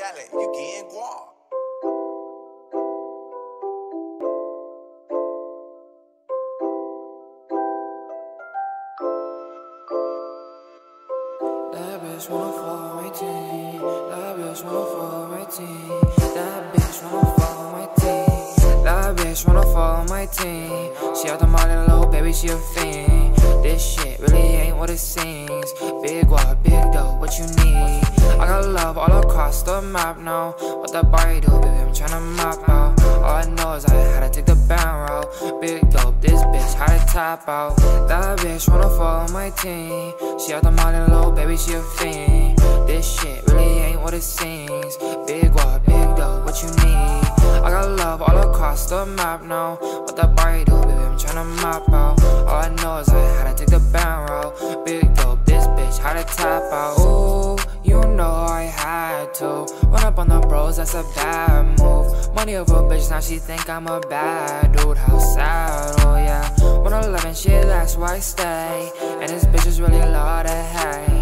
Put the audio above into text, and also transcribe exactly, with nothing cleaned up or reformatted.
talent, you getting guap. That bitch wanna follow my team. That bitch wanna follow my team. That bitch wanna follow my team. That bitch wanna follow my team. She out the molly, little baby, she a fiend. This shit really ain't what it seems. Big guap, big dough, what you need? I got love all across the map now. What that body do, baby, I'm tryna map out. All I know is I had to take the bound route. Big dope, this bitch had to tap out. That bitch wanna follow my team. She out the molly, little baby, she a fiend. This shit really ain't what it seems. Big guap, big dough, what you need? I got love all across the map now. What that body do, baby, I'm tryna map out. All I know is I had to take the bound route. Big dope, this bitch had to tap out. Ooh, you know I had to run up on the bros, that's a bad move. Money over bitch, now she think I'm a bad dude. How sad, oh yeah. one eleven shit, that's where I stay. And this bitch is really a lot of hate.